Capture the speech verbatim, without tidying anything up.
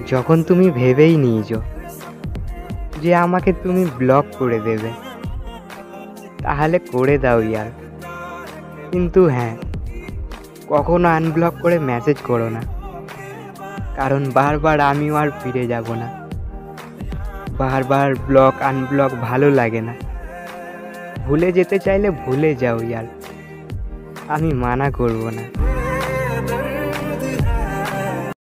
যখন তুমি ভেবেই নিয়েছো যে আমাকে তুমি ব্লক করে দেবে, তাহলে করে দাও ইয়ার। কিন্তু হ্যাঁ, কখনো আনব্লক করে মেসেজ করো না, কারণ বারবার আমিও আর ফিরে যাব না। বারবার ব্লক আনব্লক ভালো লাগে না। ভুলে যেতে চাইলে ভুলে যাও ইয়ার, আমি মানা করব না।